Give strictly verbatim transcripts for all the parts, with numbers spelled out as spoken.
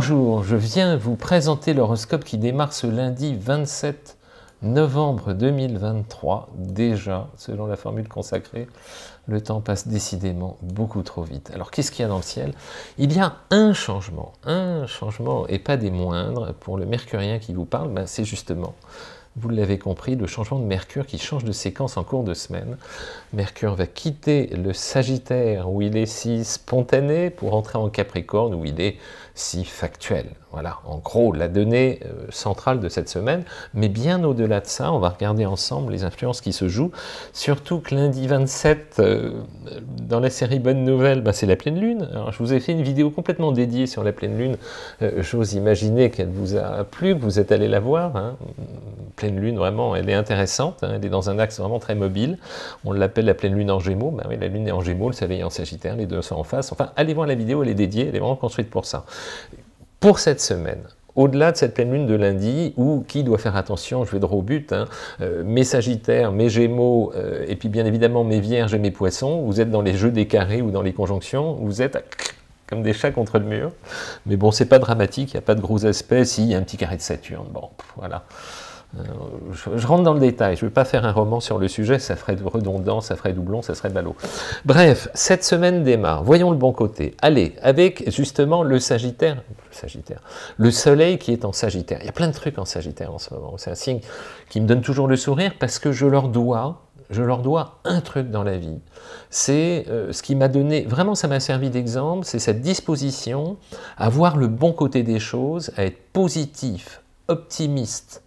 Bonjour, je viens vous présenter l'horoscope qui démarre ce lundi vingt-sept novembre deux mille vingt-trois. Déjà, selon la formule consacrée, le temps passe décidément beaucoup trop vite. Alors, qu'est-ce qu'il y a dans le ciel? Il y a un changement, un changement, et pas des moindres, pour le mercurien qui vous parle, ben, c'est justement, vous l'avez compris, le changement de Mercure qui change de séquence en cours de semaine. Mercure va quitter le Sagittaire, où il est si spontané, pour entrer en Capricorne, où il est si factuel. Voilà, en gros, la donnée euh, centrale de cette semaine, mais bien au-delà de ça, on va regarder ensemble les influences qui se jouent, surtout que lundi vingt-sept, euh, dans la série Bonne Nouvelle, ben, c'est la pleine lune. Alors, je vous ai fait une vidéo complètement dédiée sur la pleine lune, euh, j'ose imaginer qu'elle vous a plu, que vous êtes allé la voir, hein. Pleine lune, vraiment, elle est intéressante, hein, elle est dans un axe vraiment très mobile, on l'appelle la pleine lune en Gémeaux, ben oui, la lune est en Gémeaux, le soleil est en Sagittaire, les deux sont en face, enfin, allez voir la vidéo, elle est dédiée, elle est vraiment construite pour ça. Pour cette semaine, au-delà de cette pleine lune de lundi, où qui doit faire attention, je vais droit au but, hein, euh, mes Sagittaires, mes Gémeaux, euh, et puis bien évidemment mes Vierges et mes Poissons, vous êtes dans les jeux des carrés ou dans les conjonctions, vous êtes comme des chats contre le mur, mais bon, c'est pas dramatique, il n'y a pas de gros aspects, si, il y a un petit carré de Saturne, bon, voilà. Euh, je, je rentre dans le détail, je ne vais pas faire un roman sur le sujet, ça ferait redondant, ça ferait doublon, ça serait ballot. Bref, cette semaine démarre, voyons le bon côté. Allez, avec justement le Sagittaire, le Sagittaire, le Soleil qui est en Sagittaire. Il y a plein de trucs en Sagittaire en ce moment, c'est un signe qui me donne toujours le sourire parce que je leur dois, je leur dois un truc dans la vie. C'est euh, ce qui m'a donné, vraiment ça m'a servi d'exemple, c'est cette disposition à voir le bon côté des choses, à être positif, optimiste,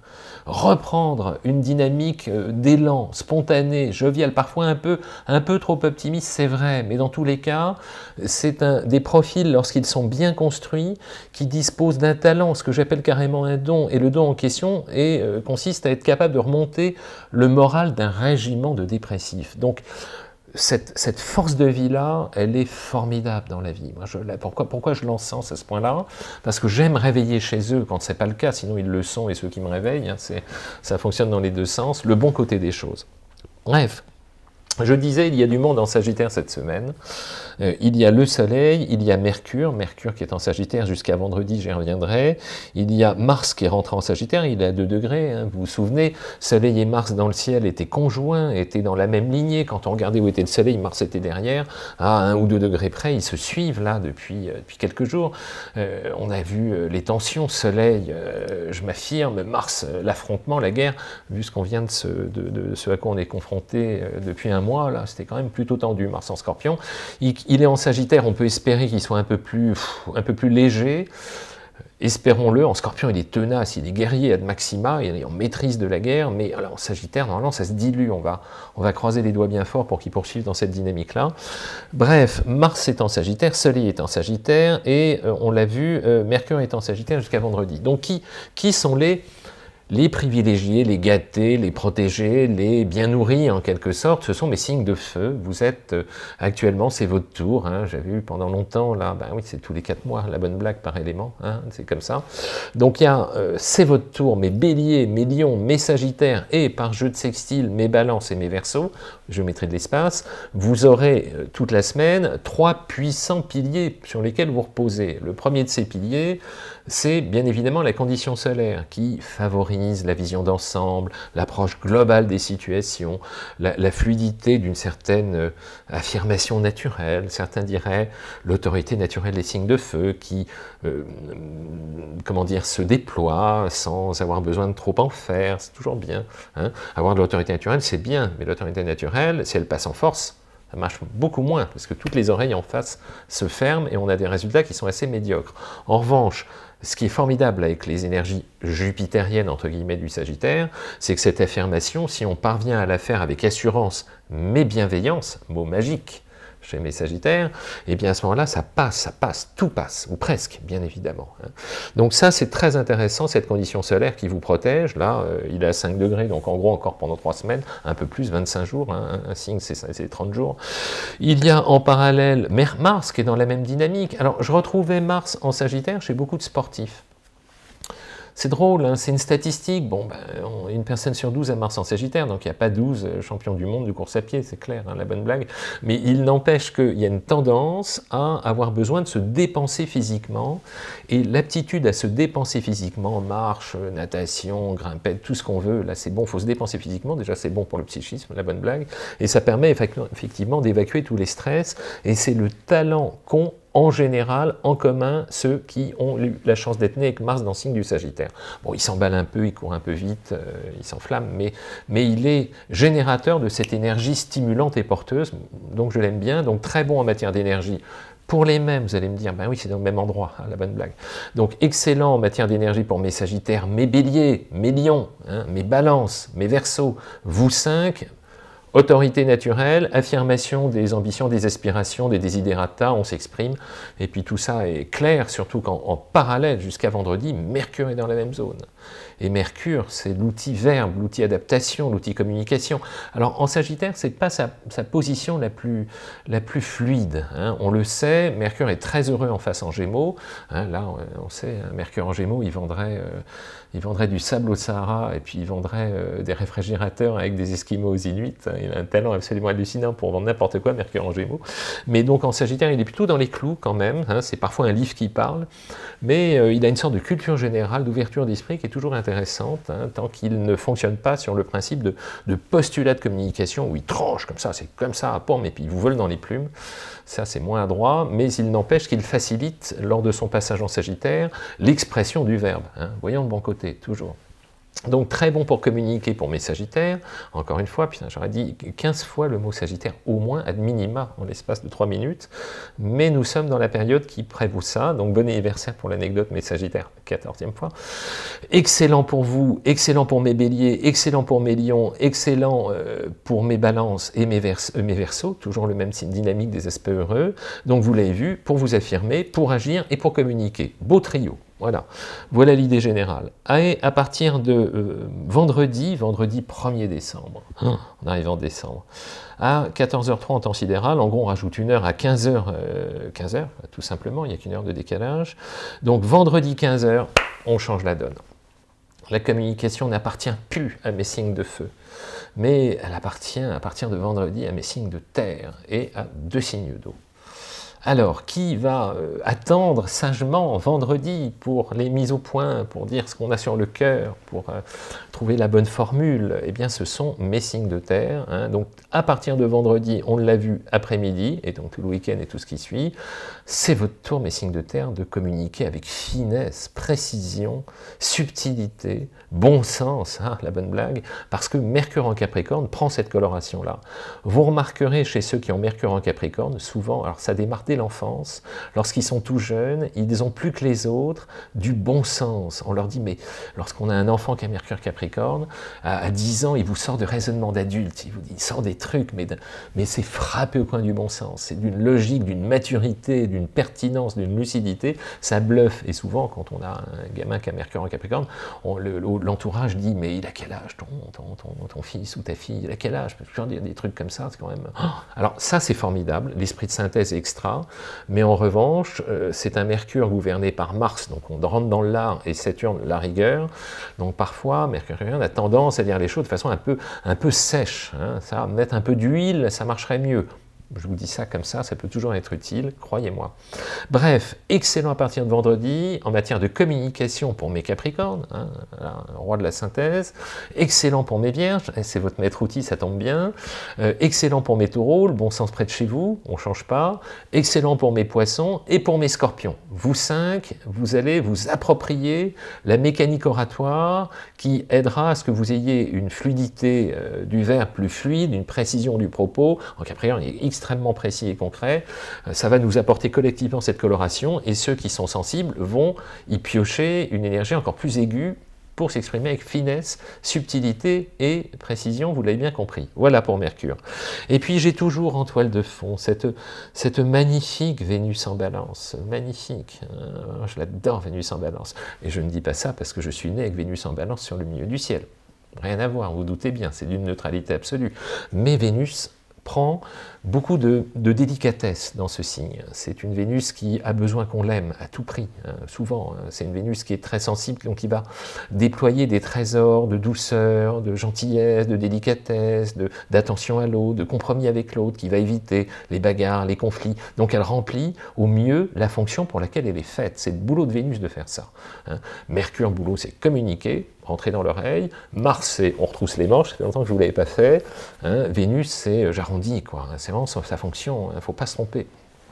reprendre une dynamique d'élan spontané, jovial, parfois un peu, un peu trop optimiste, c'est vrai, mais dans tous les cas, c'est un des profils, lorsqu'ils sont bien construits, qui disposent d'un talent, ce que j'appelle carrément un don, et le don en question est, euh, consiste à être capable de remonter le moral d'un régiment de dépressifs. Donc, Cette, cette force de vie-là, elle est formidable dans la vie. Moi, je, pourquoi, pourquoi je l'encense à ce point-là? Parce que j'aime réveiller chez eux quand ce n'est pas le cas, sinon ils le sont et ceux qui me réveillent, hein, ça fonctionne dans les deux sens, le bon côté des choses. Bref, je disais, il y a du monde en Sagittaire cette semaine. Euh, il y a le Soleil, il y a Mercure, Mercure qui est en Sagittaire jusqu'à vendredi, j'y reviendrai. Il y a Mars qui est rentré en Sagittaire, il est à deux degrés, hein, vous vous souvenez, Soleil et Mars dans le ciel étaient conjoints, étaient dans la même lignée. Quand on regardait où était le Soleil, Mars était derrière, à un ou deux degrés près, ils se suivent là depuis, euh, depuis quelques jours. Euh, on a vu euh, les tensions, Soleil, euh, je m'affirme, Mars, euh, l'affrontement, la guerre, vu ce qu'on vient de ce, de, de ce à quoi on est confronté euh, depuis un mois, là, c'était quand même plutôt tendu, Mars en Scorpion. Il, il est en Sagittaire, on peut espérer qu'il soit un peu plus, un peu plus léger. Espérons-le, en Scorpion, il est tenace, il est guerrier ad maxima, il est en maîtrise de la guerre, mais alors, en Sagittaire, normalement, ça se dilue, on va, on va croiser les doigts bien fort pour qu'il poursuive dans cette dynamique-là. Bref, Mars est en Sagittaire, Soleil est en Sagittaire, et euh, on l'a vu, euh, Mercure est en Sagittaire jusqu'à vendredi. Donc, qui, qui sont les... Les privilégiés, les gâtés, les protégés, les bien nourris en quelque sorte, ce sont mes signes de feu. Vous êtes euh, actuellement, c'est votre tour. Hein, j'ai vu pendant longtemps, là, ben oui, c'est tous les quatre mois, la bonne blague par élément, hein, c'est comme ça. Donc il y a, euh, c'est votre tour, mes béliers, mes lions, mes sagittaires, et par jeu de sextile, mes balances et mes verseaux, je mettrai de l'espace. Vous aurez euh, toute la semaine trois puissants piliers sur lesquels vous reposez. Le premier de ces piliers, c'est bien évidemment la condition solaire qui favorise la vision d'ensemble, l'approche globale des situations, la, la fluidité d'une certaine euh, affirmation naturelle. Certains diraient l'autorité naturelle des signes de feu qui, euh, comment dire, se déploie sans avoir besoin de trop en faire. C'est toujours bien. Hein. Avoir de l'autorité naturelle, c'est bien, mais l'autorité naturelle, si elle passe en force, ça marche beaucoup moins, parce que toutes les oreilles en face se ferment et on a des résultats qui sont assez médiocres. En revanche, ce qui est formidable avec les énergies jupitériennes, entre guillemets, du Sagittaire, c'est que cette affirmation, si on parvient à la faire avec assurance, mais bienveillance, mot magique, chez mes Sagittaires, et bien à ce moment-là, ça passe, ça passe, tout passe, ou presque, bien évidemment. Donc ça, c'est très intéressant, cette condition solaire qui vous protège. Là, euh, il est à cinq degrés, donc en gros, encore pendant trois semaines, un peu plus, vingt-cinq jours, hein, un signe, c'est trente jours. Il y a en parallèle Mars, qui est dans la même dynamique. Alors, je retrouvais Mars en Sagittaire chez beaucoup de sportifs. c'est drôle, hein, c'est une statistique. Bon, ben, on, une personne sur douze a Mars en Sagittaire, donc il n'y a pas douze champions du monde de course à pied, c'est clair, hein, la bonne blague. Mais il n'empêche qu'il y a une tendance à avoir besoin de se dépenser physiquement. Et l'aptitude à se dépenser physiquement, marche, natation, grimpette, tout ce qu'on veut, là c'est bon, il faut se dépenser physiquement. Déjà c'est bon pour le psychisme, la bonne blague. Et ça permet effectivement d'évacuer tous les stress. Et c'est le talent qu'ont en général, en commun, ceux qui ont eu la chance d'être nés avec Mars dans le signe du Sagittaire. Bon, il s'emballe un peu, il court un peu vite, euh, il s'enflamme, mais, mais il est générateur de cette énergie stimulante et porteuse, donc je l'aime bien, donc très bon en matière d'énergie. Pour les mêmes, vous allez me dire, ben oui, c'est dans le même endroit, hein, la bonne blague. Donc, excellent en matière d'énergie pour mes Sagittaires, mes Béliers, mes Lions, hein, mes Balances, mes Verseaux, vous cinq. Autorité naturelle, affirmation des ambitions, des aspirations, des desiderata, on s'exprime, et puis tout ça est clair, surtout qu'en en parallèle, jusqu'à vendredi, Mercure est dans la même zone. Et Mercure, c'est l'outil verbe, l'outil adaptation, l'outil communication. Alors en Sagittaire, c'est pas sa, sa position la plus, la plus fluide, hein. On le sait, Mercure est très heureux en face en Gémeaux, hein, là on sait, hein, Mercure en Gémeaux, il vendrait, euh, il vendrait du sable au Sahara, et puis il vendrait euh, des réfrigérateurs avec des Esquimaux aux Inuits, hein. Il a un talent absolument hallucinant pour vendre n'importe quoi, Mercure en Gémeaux. Mais donc en Sagittaire, il est plutôt dans les clous quand même, hein. C'est parfois un livre qui parle, mais euh, il a une sorte de culture générale, d'ouverture d'esprit qui est toujours intéressante, hein, tant qu'il ne fonctionne pas sur le principe de, de postulat de communication où il tranche comme ça, c'est comme ça à pomme, et puis il vous vole dans les plumes. Ça, c'est moins adroit, mais il n'empêche qu'il facilite, lors de son passage en Sagittaire, l'expression du verbe. Hein. Voyons le bon côté, toujours. Donc très bon pour communiquer pour mes Sagittaires, encore une fois, j'aurais dit quinze fois le mot Sagittaire, au moins, ad minima, en l'espace de trois minutes, mais nous sommes dans la période qui prévaut ça, donc bon anniversaire pour l'anecdote, mes Sagittaires, quatorzième fois. Excellent pour vous, excellent pour mes Béliers, excellent pour mes Lions, excellent euh, pour mes Balances et mes, vers, euh, mes Verseaux, toujours le même signe dynamique des aspects heureux, donc vous l'avez vu, pour vous affirmer, pour agir et pour communiquer. Beau trio. Voilà, voilà l'idée générale. Et à partir de euh, vendredi, vendredi premier décembre, oh, on arrive en décembre, à quatorze heures trois en temps sidéral, en gros on rajoute une heure à quinze heures, euh, quinze heures, tout simplement, il n'y a qu'une heure de décalage. Donc vendredi quinze heures, on change la donne. La communication n'appartient plus à mes signes de feu, mais elle appartient à partir de vendredi à mes signes de terre et à deux signes d'eau. Alors, qui va euh, attendre sagement vendredi pour les mises au point, pour dire ce qu'on a sur le cœur, pour euh, trouver la bonne formule? Eh bien, ce sont mes signes de terre. Hein. Donc, à partir de vendredi, on l'a vu après-midi, et donc tout le week-end et tout ce qui suit, c'est votre tour, mes signes de terre, de communiquer avec finesse, précision, subtilité, bon sens, hein, la bonne blague, parce que Mercure en Capricorne prend cette coloration-là. Vous remarquerez chez ceux qui ont Mercure en Capricorne, souvent, alors ça démarre dès l'enfance, lorsqu'ils sont tout jeunes, ils ont plus que les autres du bon sens. On leur dit, mais lorsqu'on a un enfant qui a Mercure Capricorne, à, à dix ans, il vous sort de raisonnement d'adulte, il vous dit, il sort des trucs, mais, de, mais c'est frappé au coin du bon sens. C'est d'une logique, d'une maturité, d'une pertinence, d'une lucidité, ça bluffe. Et souvent, quand on a un gamin qui a Mercure en Capricorne, l'entourage dit, mais il a quel âge ton, ton, ton, ton fils ou ta fille, il a quel âge? Parce que toujours dire des trucs comme ça, c'est quand même... Alors ça, c'est formidable, l'esprit de synthèse est extra, mais en revanche, euh, c'est un Mercure gouverné par Mars, donc on rentre dans l'art, et Saturne, la rigueur. Donc parfois, Mercure a tendance à dire les choses de façon un peu, un peu sèche. Hein. Ça, mettre un peu d'huile, ça marcherait mieux. Je vous dis ça comme ça, ça peut toujours être utile, croyez-moi. Bref, excellent à partir de vendredi, en matière de communication pour mes Capricornes, hein, là, roi de la synthèse, excellent pour mes Vierges, c'est votre maître outil, ça tombe bien, euh, excellent pour mes Taureaux, le bon sens près de chez vous, on ne change pas, excellent pour mes Poissons et pour mes Scorpions. Vous cinq, vous allez vous approprier la mécanique oratoire qui aidera à ce que vous ayez une fluidité euh, du verbe plus fluide, une précision du propos. En Capricorne, il est extrêmement précis et concret, ça va nous apporter collectivement cette coloration, et ceux qui sont sensibles vont y piocher une énergie encore plus aiguë pour s'exprimer avec finesse, subtilité et précision, vous l'avez bien compris. Voilà pour Mercure. Et puis j'ai toujours en toile de fond cette, cette magnifique Vénus en Balance, magnifique, hein, je l'adore Vénus en Balance, et je ne dis pas ça parce que je suis né avec Vénus en Balance sur le milieu du ciel, rien à voir, vous doutez bien, c'est d'une neutralité absolue, mais Vénus prend beaucoup de, de délicatesse dans ce signe. C'est une Vénus qui a besoin qu'on l'aime à tout prix, hein, souvent. Hein. C'est une Vénus qui est très sensible, donc qui va déployer des trésors de douceur, de gentillesse, de délicatesse, d'attention à l'autre, de compromis avec l'autre, qui va éviter les bagarres, les conflits. Donc elle remplit au mieux la fonction pour laquelle elle est faite. C'est le boulot de Vénus de faire ça. Hein. Mercure, boulot, c'est communiquer, rentrer dans l'oreille. Mars, c'est on retrousse les manches, ça fait longtemps que je ne vous l'avais pas fait. Hein. Vénus, c'est j'arrondis, quoi. C'est vraiment sa fonction, il ne faut pas se tromper.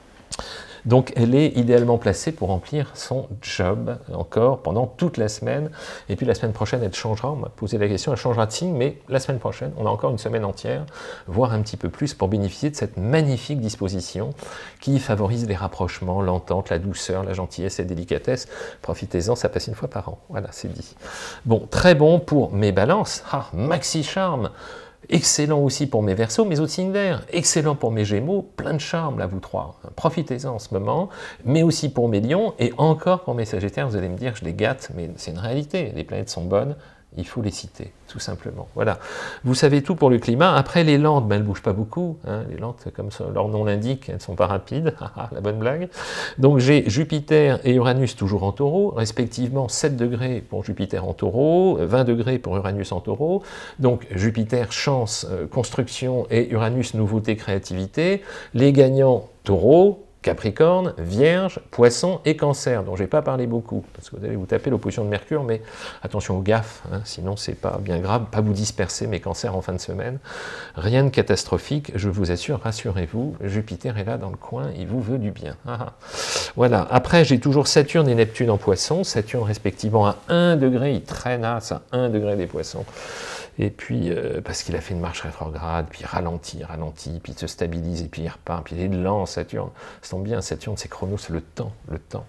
Donc elle est idéalement placée pour remplir son job encore pendant toute la semaine. Et puis la semaine prochaine, elle changera, on m'a posé la question, elle changera de signe, mais la semaine prochaine, on a encore une semaine entière, voire un petit peu plus, pour bénéficier de cette magnifique disposition qui favorise les rapprochements, l'entente, la douceur, la gentillesse et la délicatesse. Profitez-en, ça passe une fois par an. Voilà, c'est dit. Bon, très bon pour mes balances. Ah, maxi charme. Excellent aussi pour mes Verseaux, mes autres signes d'air. Excellent pour mes Gémeaux, plein de charme là, vous trois. Profitez-en en ce moment, mais aussi pour mes Lions et encore pour mes Sagittaires. Vous allez me dire, je les gâte, mais c'est une réalité. Les planètes sont bonnes, il faut les citer, tout simplement. Voilà. Vous savez tout pour le climat. Après, les lentes, ben, elles ne bougent pas beaucoup. Hein. Les lentes, comme ça, leur nom l'indique, elles ne sont pas rapides. La bonne blague. Donc, j'ai Jupiter et Uranus toujours en taureau, respectivement sept degrés pour Jupiter en taureau, vingt degrés pour Uranus en taureau. Donc, Jupiter, chance, euh, construction, et Uranus, nouveauté, créativité. Les gagnants, taureau, Capricorne, Vierge, Poisson et Cancer, dont je n'ai pas parlé beaucoup, parce que vous allez vous taper l'opposition de Mercure, mais attention aux gaffes, hein, sinon c'est pas bien grave, pas vous disperser mes cancers en fin de semaine. Rien de catastrophique, je vous assure, rassurez-vous, Jupiter est là dans le coin, il vous veut du bien. Ah, ah. Voilà, après j'ai toujours Saturne et Neptune en Poisson, Saturne respectivement à un degré, il traînasse à un degré des Poissons. Et puis, euh, parce qu'il a fait une marche rétrograde, puis il ralentit, ralentit, puis il se stabilise, et puis il repart, puis il est lent, Saturne. Ça tombe bien, Saturne, c'est Chronos, le temps, le temps,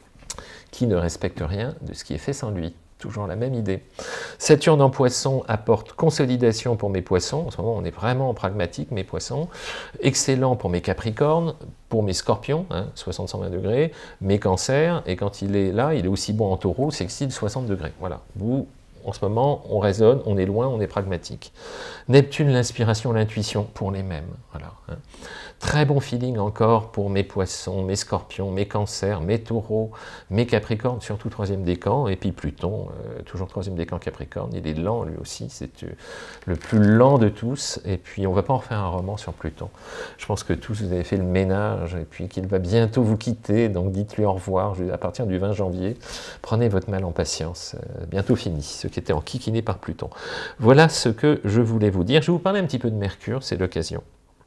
qui ne respecte rien de ce qui est fait sans lui. Toujours la même idée. Saturne en Poisson apporte consolidation pour mes Poissons. En ce moment, on est vraiment pragmatique, mes Poissons. Excellent pour mes Capricornes, pour mes Scorpions, hein, soixante à cent vingt degrés, mes Cancers, et quand il est là, il est aussi bon en Taureau, sextile soixante degrés. Voilà, vous... En ce moment, on raisonne, on est loin, on est pragmatique. Neptune, l'inspiration, l'intuition, pour les mêmes. Voilà, hein. Très bon feeling encore pour mes Poissons, mes Scorpions, mes Cancers, mes Taureaux, mes Capricornes, surtout troisième décan, et puis Pluton, euh, toujours troisième décan Capricorne, il est lent lui aussi, c'est euh, le plus lent de tous, et puis on ne va pas en faire un roman sur Pluton. Je pense que tous vous avez fait le ménage, et puis qu'il va bientôt vous quitter, donc dites-lui au revoir à partir du vingt janvier. Prenez votre mal en patience, euh, bientôt fini, ceux qui étaient enquiquinés par Pluton. Voilà ce que je voulais vous dire. Je vais vous parler un petit peu de Mercure, c'est l'occasion.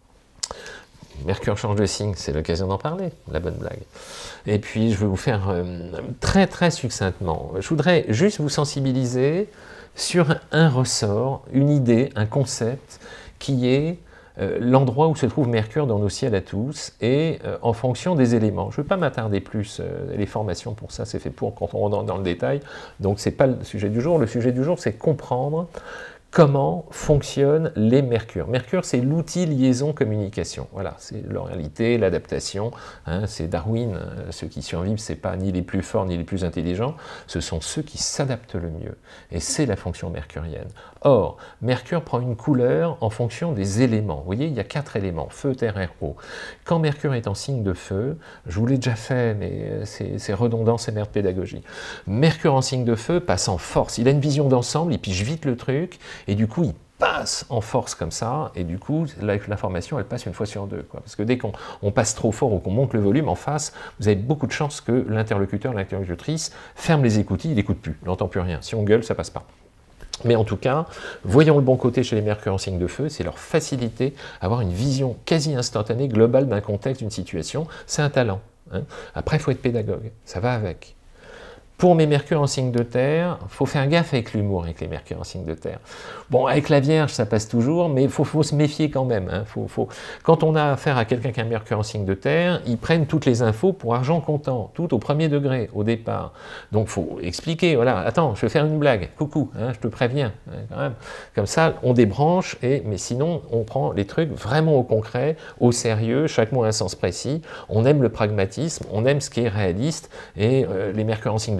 Mercure change de signe, c'est l'occasion d'en parler, la bonne blague. Et puis, je vais vous faire euh, très très succinctement. Je voudrais juste vous sensibiliser sur un ressort, une idée, un concept, qui est euh, l'endroit où se trouve Mercure dans nos ciels à tous, et euh, en fonction des éléments. Je ne vais pas m'attarder plus, euh, les formations pour ça, c'est fait pour quand on rentre dans, dans le détail, donc ce n'est pas le sujet du jour. Le sujet du jour, c'est comprendre comment fonctionnent les Mercures. Mercure, c'est l'outil liaison-communication. Voilà, c'est l'oralité, l'adaptation. Hein, c'est Darwin, euh, ceux qui survivent, ce n'est pas ni les plus forts ni les plus intelligents, ce sont ceux qui s'adaptent le mieux. Et c'est la fonction mercurienne. Or, Mercure prend une couleur en fonction des éléments. Vous voyez, il y a quatre éléments, feu, terre, air, eau. Quand Mercure est en signe de feu, je vous l'ai déjà fait, mais c'est redondant, c'est merde pédagogie. Mercure en signe de feu passe en force. Il a une vision d'ensemble, il pige vite le truc, et du coup, il passe en force comme ça, et du coup, l'information, elle passe une fois sur deux. Quoi. Parce que dès qu'on on passe trop fort ou qu'on monte le volume en face, vous avez beaucoup de chances que l'interlocuteur, l'interlocutrice ferme les écoutilles, il n'écoute plus, il n'entend plus rien. Si on gueule, ça passe pas. Mais en tout cas, voyons le bon côté chez les Mercure en signe de feu, c'est leur facilité à avoir une vision quasi instantanée, globale d'un contexte, d'une situation. C'est un talent. Hein. Après, il faut être pédagogue, ça va avec. Pour mes Mercure en signe de terre, il faut faire gaffe avec l'humour avec les Mercure en signe de terre. Bon, avec la Vierge, ça passe toujours, mais il faut, faut se méfier quand même. Hein. Faut, faut... Quand on a affaire à quelqu'un qui a un Mercure en signe de terre, ils prennent toutes les infos pour argent comptant, tout au premier degré, au départ. Donc, il faut expliquer, voilà, attends, je vais faire une blague, coucou, hein, je te préviens, hein, quand même. Comme ça, on débranche, et, mais sinon, on prend les trucs vraiment au concret, au sérieux, chaque mot a un sens précis, on aime le pragmatisme, on aime ce qui est réaliste, et euh, les Mercure en signe de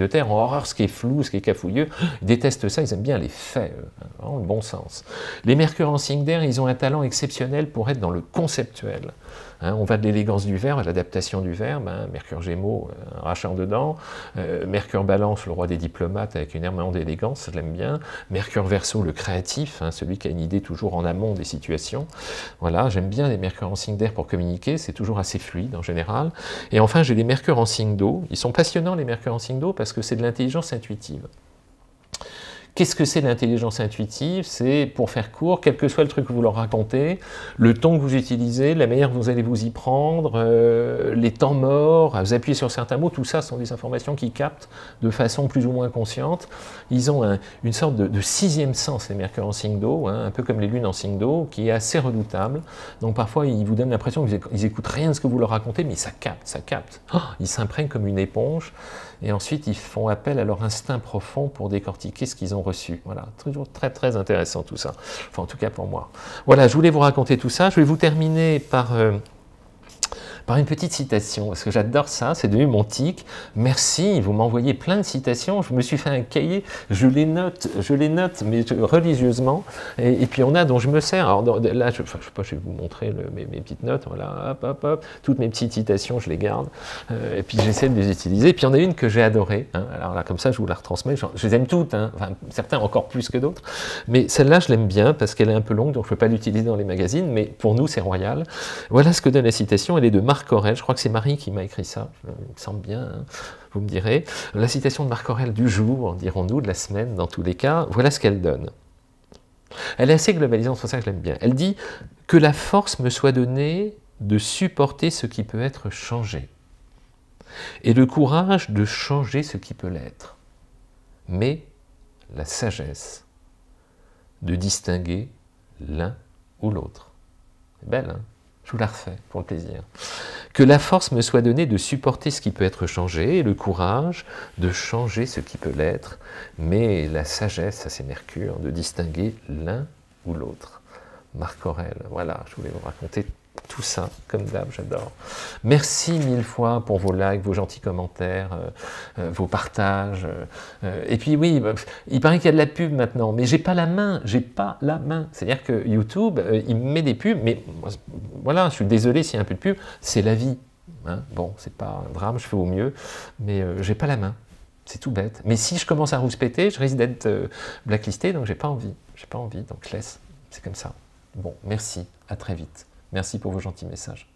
Terre ont horreur ce qui est flou, ce qui est cafouilleux. Ils détestent ça, ils aiment bien les faits, eux, vraiment le bon sens. Les Mercure en signe d'air, ils ont un talent exceptionnel pour être dans le conceptuel. Hein, on va de l'élégance du verbe à l'adaptation du verbe. Hein, Mercure Gémeaux, un rachat dedans. Euh, Mercure Balance, le roi des diplomates, avec une énormément d'élégance, je l'aime bien. Mercure Verseau, le créatif, hein, celui qui a une idée toujours en amont des situations. Voilà, j'aime bien les Mercure en signe d'air pour communiquer, c'est toujours assez fluide en général. Et enfin, j'ai les Mercure en signe d'eau. Ils sont passionnants, les Mercure en signe d'eau, parce que c'est de l'intelligence intuitive. Qu'est-ce que c'est l'intelligence intuitive? C'est, pour faire court, quel que soit le truc que vous leur racontez, le ton que vous utilisez, la manière dont vous allez vous y prendre, euh, les temps morts, vous appuyez sur certains mots, tout ça sont des informations qu'ils captent de façon plus ou moins consciente. Ils ont un, une sorte de, de sixième sens, les Mercure en signe d'eau, hein, un peu comme les lunes en signe d'eau, qui est assez redoutable. Donc parfois, ils vous donnent l'impression qu'ils n'écoutent rien de ce que vous leur racontez, mais ça capte, ça capte. Oh, ils s'imprègnent comme une éponge. Et ensuite, ils font appel à leur instinct profond pour décortiquer ce qu'ils ont reçu. Voilà, toujours très très intéressant tout ça. Enfin, en tout cas pour moi. Voilà, je voulais vous raconter tout ça. Je vais vous terminer par... Euh, par une petite citation, parce que j'adore ça, c'est devenu mon tic. Merci, vous m'envoyez plein de citations, je me suis fait un cahier, je les note, je les note, mais je, religieusement, et, et puis on a dont je me sers. Alors dans, là, je ne sais pas, je vais vous montrer le, mes, mes petites notes, voilà, hop, hop, hop, toutes mes petites citations, je les garde, euh, et puis j'essaie de les utiliser. Et puis il y en a une que j'ai adorée, hein, alors là, comme ça, je vous la retransmets, je, je les aime toutes, hein, enfin, certains encore plus que d'autres, mais celle-là, je l'aime bien, parce qu'elle est un peu longue, donc je ne peux pas l'utiliser dans les magazines, mais pour nous, c'est royal. Voilà ce que donne la citation, elle est de Marc Aurèle, je crois que c'est Marie qui m'a écrit ça, il me semble bien, hein, vous me direz. La citation de Marc Aurèle du jour, dirons-nous, de la semaine, dans tous les cas, voilà ce qu'elle donne. Elle est assez globalisante, c'est pour ça que je l'aime bien. Elle dit « Que la force me soit donnée de supporter ce qui peut être changé, et le courage de changer ce qui peut l'être, mais la sagesse de distinguer l'un ou l'autre. » C'est belle, hein? Je vous la refais pour le plaisir. Que la force me soit donnée de supporter ce qui peut être changé, et le courage de changer ce qui peut l'être, mais la sagesse, ça c'est Mercure, de distinguer l'un ou l'autre. Marc Aurèle, voilà, je voulais vous raconter tout ça, comme d'hab, j'adore. Merci mille fois pour vos likes, vos gentils commentaires, euh, euh, vos partages. Euh, et puis oui, bah, il paraît qu'il y a de la pub maintenant, mais j'ai pas la main, j'ai pas la main. C'est-à-dire que YouTube, euh, il me met des pubs, mais voilà, je suis désolé s'il y a un peu de pub, c'est la vie. Hein, bon, c'est pas un drame, je fais au mieux, mais euh, j'ai pas la main. C'est tout bête. Mais si je commence à rouspéter, je risque d'être euh, blacklisté, donc j'ai pas envie. J'ai pas envie, donc laisse. C'est comme ça. Bon, merci, à très vite. Merci pour vos gentils messages.